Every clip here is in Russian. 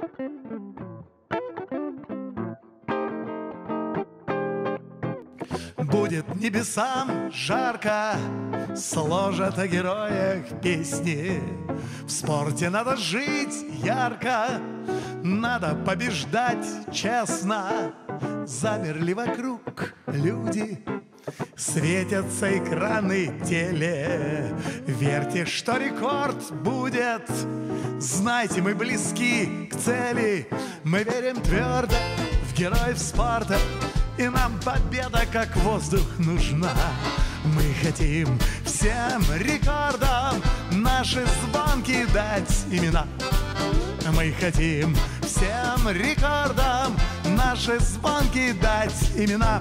Будет небесам жарко, сложат о героях песни. В спорте надо жить ярко, надо побеждать честно. Замерли вокруг люди, светятся экраны теле. Верьте, что рекорд будет, знайте, мы близки к цели. Мы верим твердо в героев спорта, и нам победа как воздух нужна. Мы хотим всем рекордам наши звонки дать имена. Мы хотим всем рекордам наши звонки дать имена.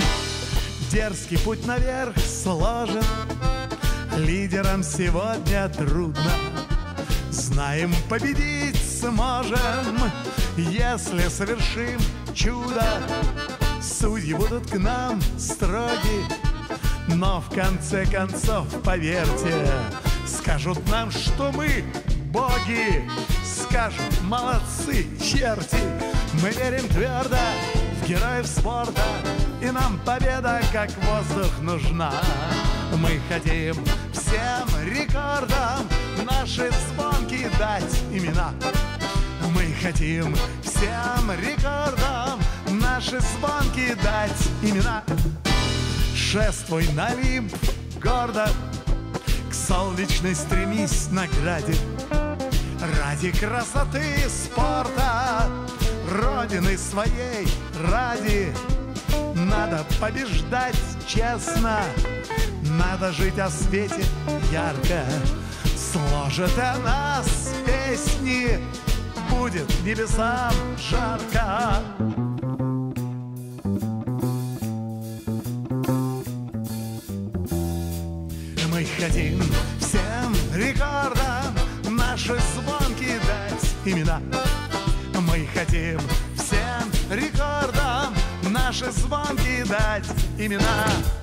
Дерзкий путь наверх сложен, лидерам сегодня трудно. Знаем, победить сможем, если совершим чудо. Судьи будут к нам строги, но в конце концов, поверьте, скажут нам, что мы боги. Скажут: молодцы, черти. Мы верим твердо в героев спорта, и нам победа как воздух нужна. Мы хотим всем рекордам наши звонки дать имена. Мы хотим всем рекордам наши звонки дать имена. Шествуй на Олимп гордо, к солнечной стремись награде. Ради красоты спорта, родины своей ради. Надо побеждать честно, надо жить о свете ярко. Сложит о нас песни, будет небесам жарко. Мы хотим всем рекордам наши звонки дать имена. Мы хотим всем рекордам наши звонки дать имена.